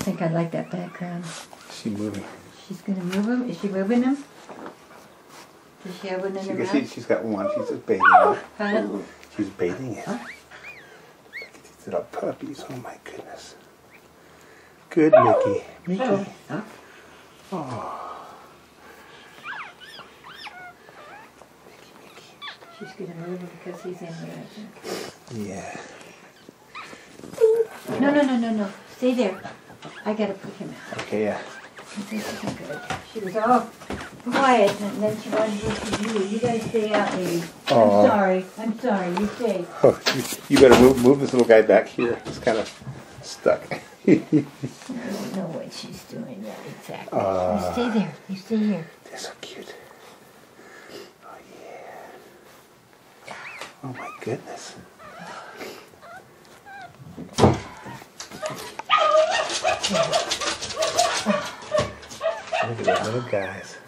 think I like that background. She's moving. She's going to move him? Is she moving him? Does she have one in her mouth? She's got one. She's just bathing it. Huh? She's bathing it. Look at these little puppies. Oh my goodness. Good Mickey. Mickey. Huh? Oh. She's going to move him because he's in here, I think. Yeah. No. Stay there. I got to put him out. Okay, yeah. This isn't good. She was all quiet, and then she wanted to look at you. You guys stay out, baby. I'm sorry. You stay. Oh, you better move this little guy back here. He's kind of stuck. I don't know what she's doing yet exactly. You stay there. You stay here. They're so cute. Oh, yeah. Oh, my goodness. Look at those little guys.